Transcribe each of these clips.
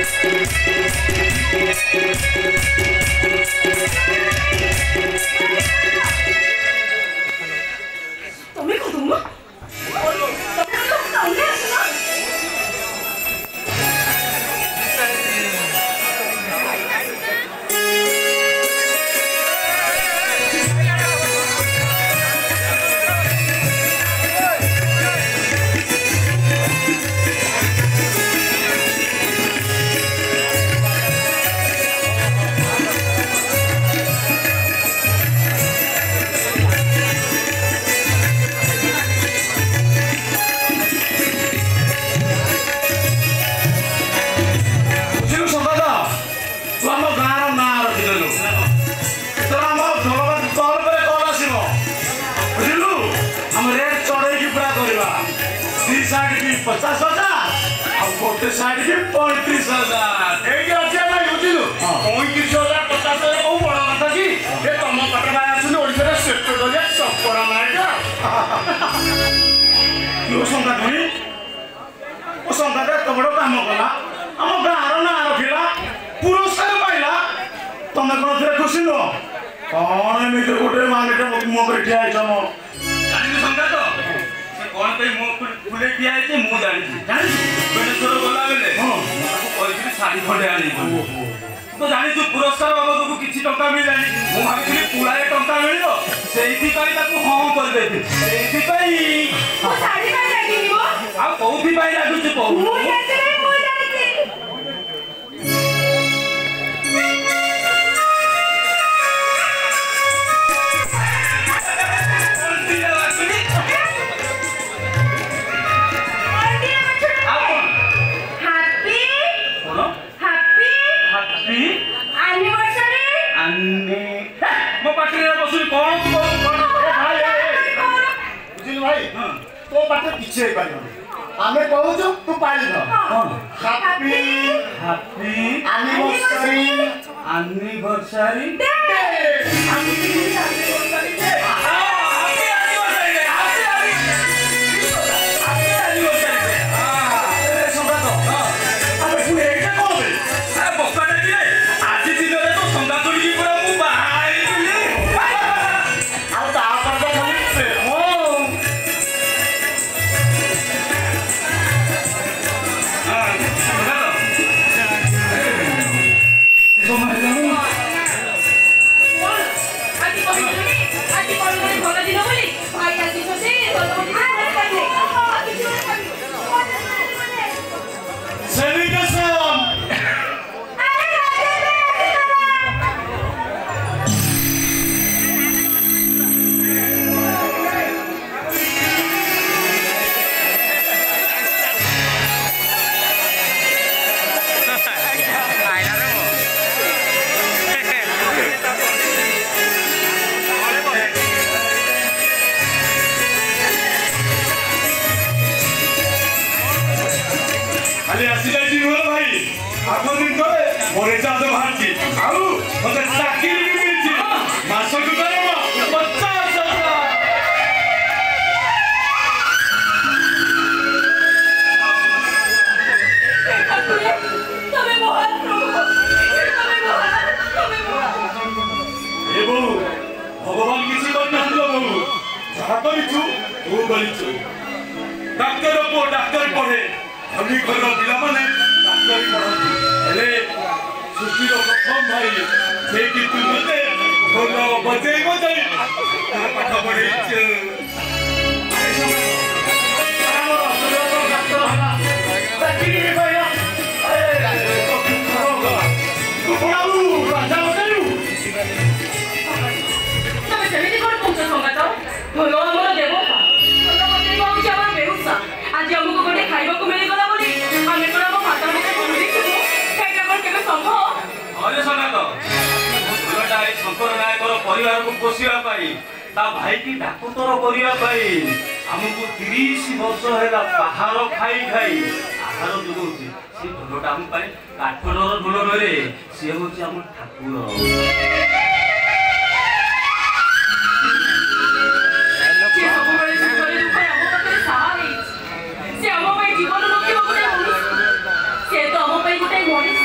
से तो हम गोटे मनीष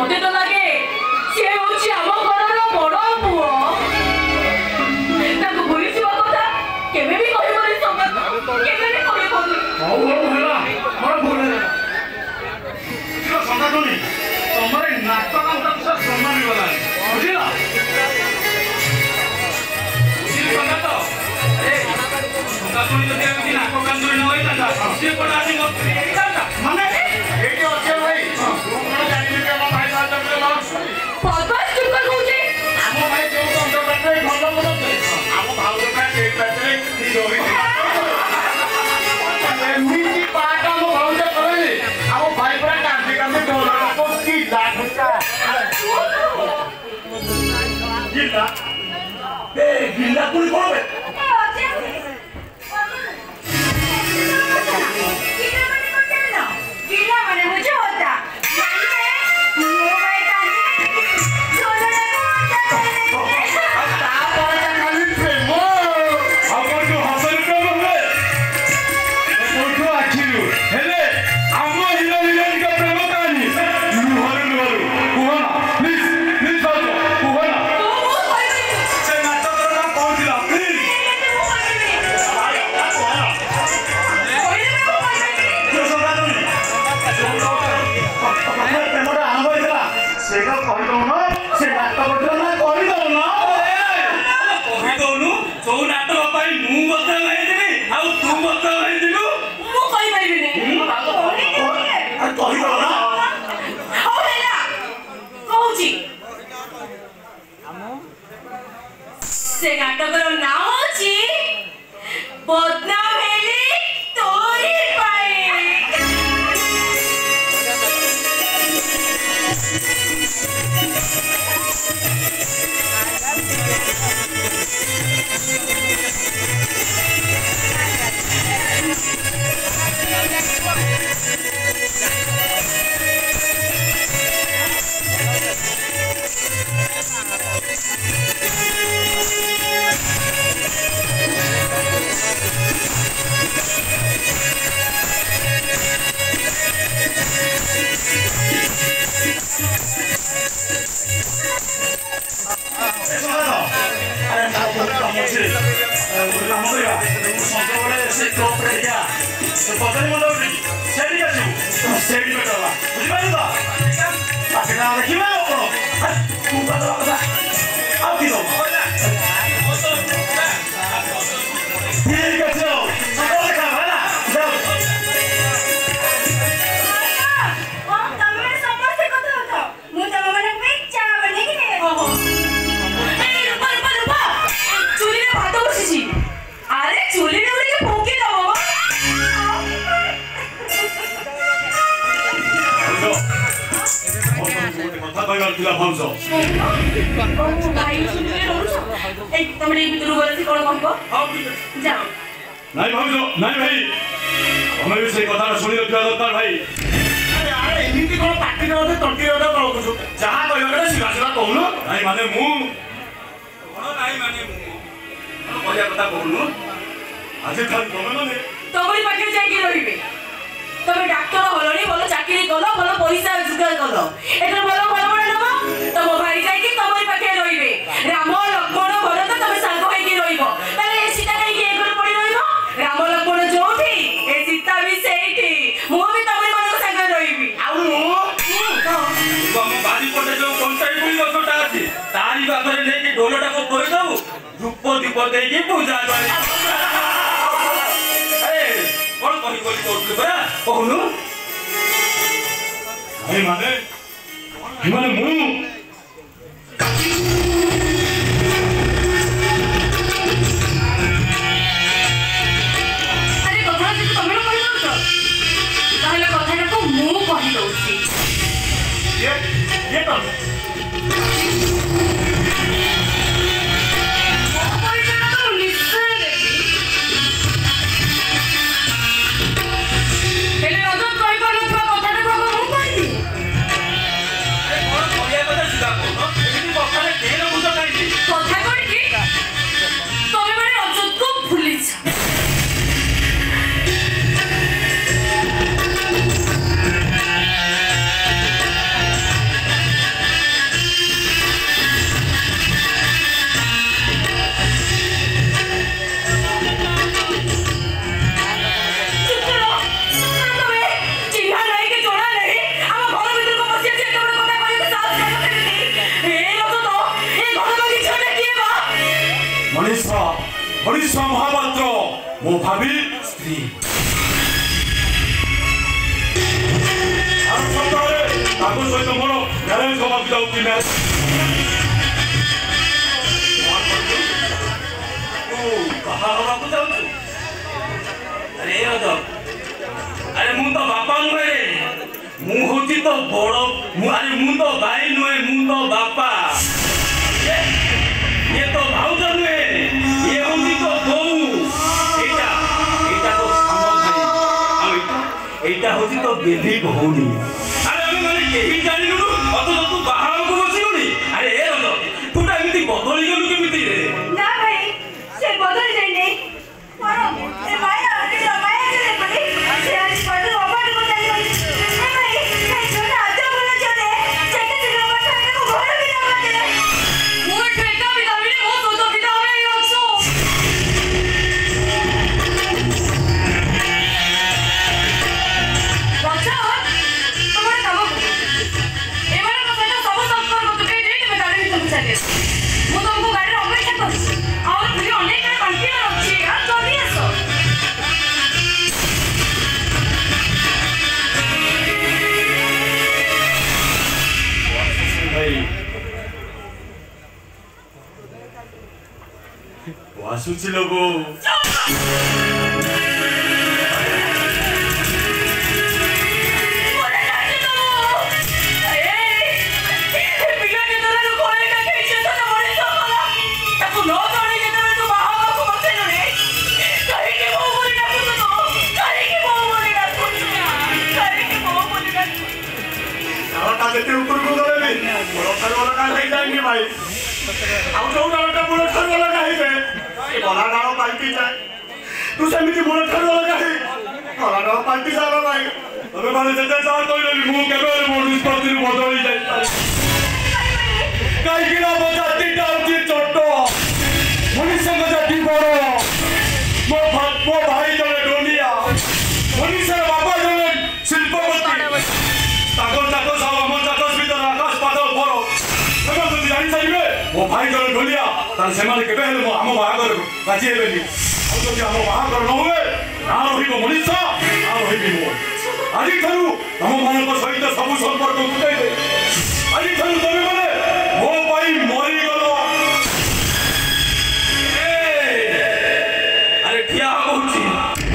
मते तो लगे से होची आम घरर बड़ पुओ ताको पुलिस कथा केबे भी कहबोनी संगत केबे भी कहबोनी हौ होला मोर भूल है यो संगतनी तमरे नाटक अंतर से सम्मान मिलला बुझिला बुझिल संगत ए संगतनी जदि एमती नाटक कांदुरी न होइता से कोडा आसी मत एइता माने एटी अच्छे भाई तू कोन जानि के हम भाई साथ में लॉस बदमाश चुप कर कहूची हम भाई जो अंतर बैठे भलो भलो हम भाव का एक बैठे नी रोही एमती पाटा हम भाव से करे हम भाई पूरा कांदी कांदी डोला को की लागुका गिल्ला ए गिल्ला कोई कोबे से नाटकर नाम अछि बदनाम हेली तोरी पाए हरीश महापात्र मो भाभी स्त्री सहित मोर मैरेज होगा जाऊँ अरे अरे मु तो बापा नुहे मु हूँ तो बड़ अरे मु तो भाई नुहे मु तो बापा ये तो भाउज नुहे ये हूँ तो बोऊ एटा तो साम भाई एटा हूँ तो बेबी भौनी केही जानिलु अतो तू बाहर को बसिलुनी अरे ए रंग तूटा एमिति बदली गेलु केमिति रे ना भाई से बदली जाई नै मारो ए माया के बली से आज पडु अबाड को चली गई ए भाई ए जोना आजो बोले चले चेके दिलो माथा को घर भी ना बदले मोर ठेका भी दाबी हो तो बिदा होवे ही रखसो बच्चा तुम्हारे काम ମୁଁ ତମକୁ ଗାଡ଼ିରେ ଅପେକ୍ଷା କରିଛି ଆଉ ପୁରୀ ଅନେକ ବାଣ୍ଟିବାର ଅଛି ଆଉ ଜଲ୍ଦି ଆସ ଆସୁଛି ଲୋକ भाई आउ जो डालटा मुड़ ठार लगा है गला डाल पाल्टी जाए तू सेमिति मुड़ ठार लगा है गला डाल पाल्टी जा भाई तबे माने जते जा कहले मु केबे मोर निष्पत्ति बदली जाय काई किना बजाती डाउची चट्टो मनुष्य जाती बड़ मो भाई जने डोनिया मनुष्य बापा जने शिल्पपति ताको ताको सब हम जातस भीतर आकाश पाताल पर तबे तो जानि चाहिए मो भाई जने डोनिया तार सेमाने केबे हेले हम बाहागर राजी हेबेनी आ जदि हम बाहागर न हुए ना रहिबो मनुष्य ना रहिबो मो आजि थारु हम मानक सहित सब संपर्क उठाई दे आजि थारु तबे माने मो भाई मरि गलो अरे ठिया होउची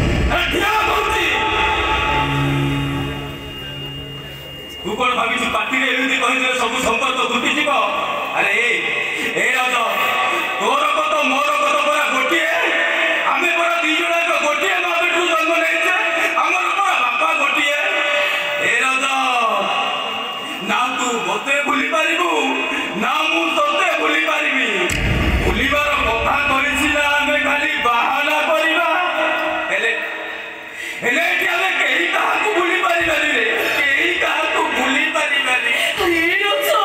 तू कोन भाबी छी पार्टी रे एमिति कहि दे सब संपर्क टूटी जीव अरे ए राज तोर कत मोर कत परा गोटिए आमे परा दी जणा को गोटिए मा बेटू जन्म नै छे हमर परा बापा गोटिए ए राज ना तू मते भूली पारिबू ना मु तते भूली पारिबी भूलिबार कथा करिसिला आमे खाली बहाना करिबा हेले एटी आमे केही काहाकू भूली पारिबानी रे केही काहाकू भूली पारिबानी हीरो छो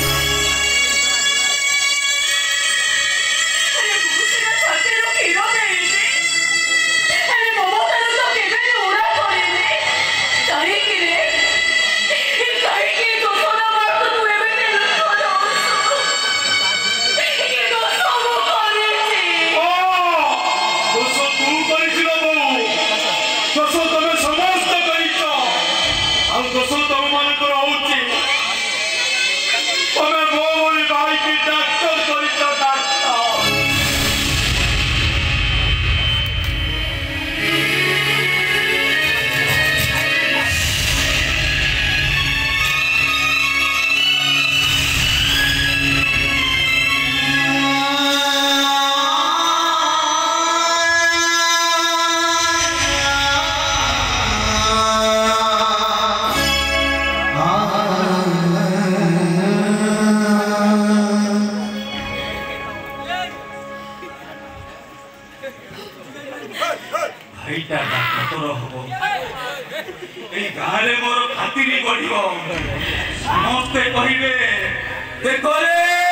अरे बुसिना छाते रो हीरो देइनी अरे मोमो तो केबे उड़ा करिनी काहे कि रे ए काहे कि तो सोना मार तो तू एबे तेल तो ए तो सब करिछि ओ दोसो तू करिछि रो बहू दोसो तमे समस्त करिछ आ दोसो तम मन को रहउछि तमे मो बोली भाई की डॉक्टर करिछ डॉक्टर भाईटा डॉक्टर हो ए गारे मोर खातिरी बढ़िबो समस्ते कहिबे देखो रे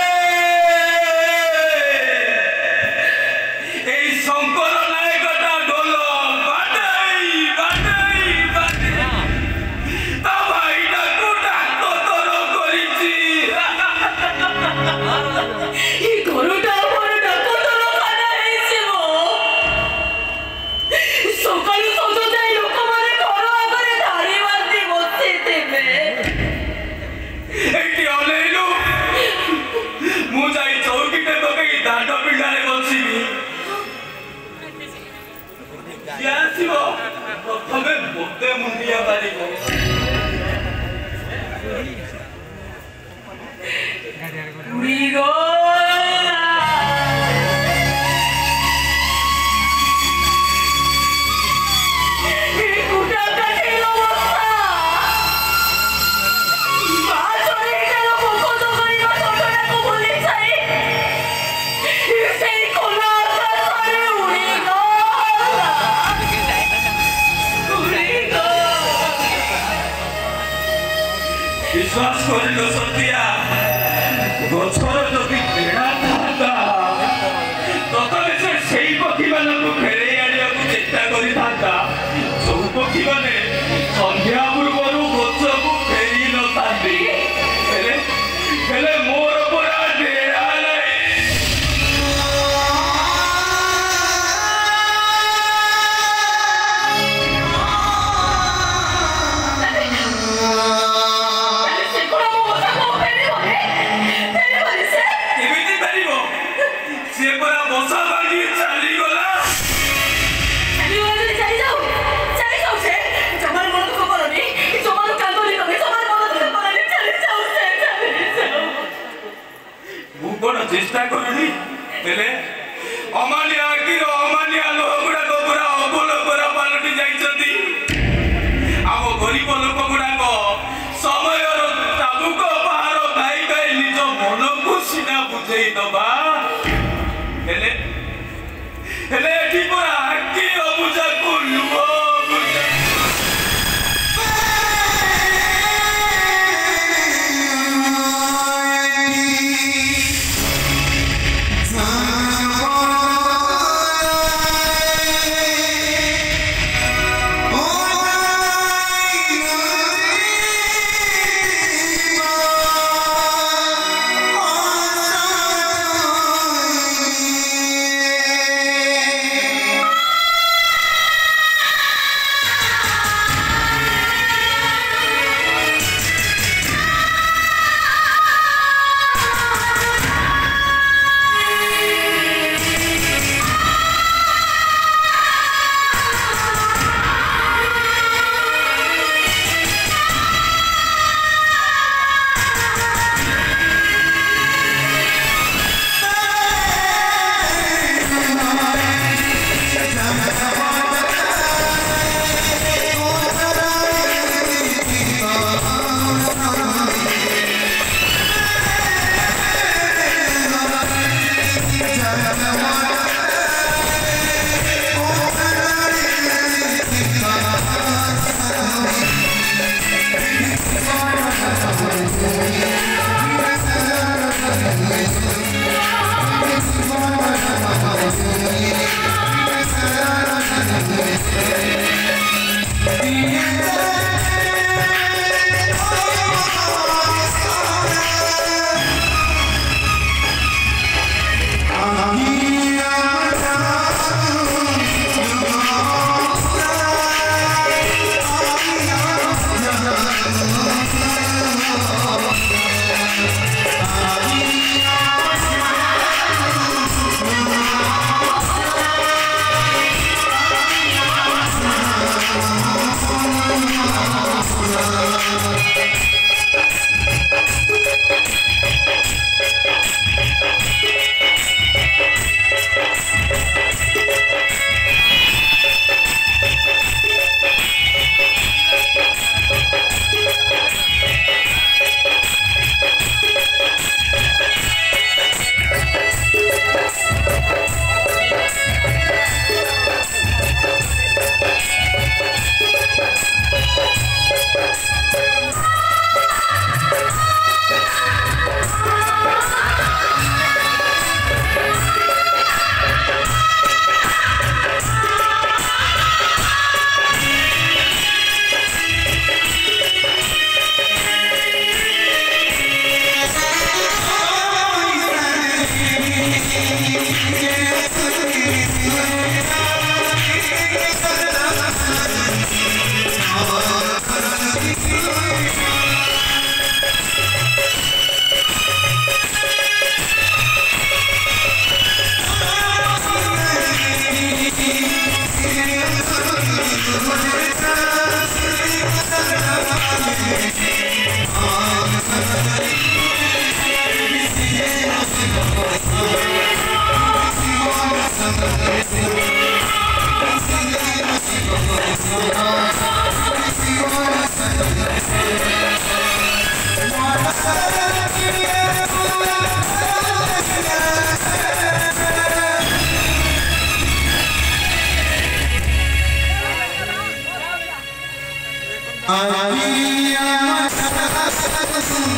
ए शंकर नायकटा डोलो बाटाई बाटाई बाटाई ता भाईटा को डॉक्टर करिछि ई गरुटा मोर डॉक्टर खाना हेछि मो विश्वास कर सत्या गछर जदि पेड़ा था तथापि से पक्षी मानक फेरे आने को चेष्टा करता सब पक्षी मैंने संध्या पूर्व गच को फेरी न था मोर पड़ा डेरा चेष्टा करूनी अमानिया आखिर अमानिया लोक गुड़ाक पूरा अबलोकरा पालटि जाइछथि आम गरीब लोक गुड़ाक समय चाबुक पहाड़ गाई गाई निज मन को सीना बुझेई दबा हेले एठी पूरा आखि अबुझा को लुह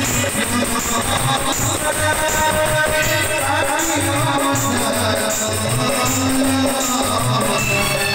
Thank you.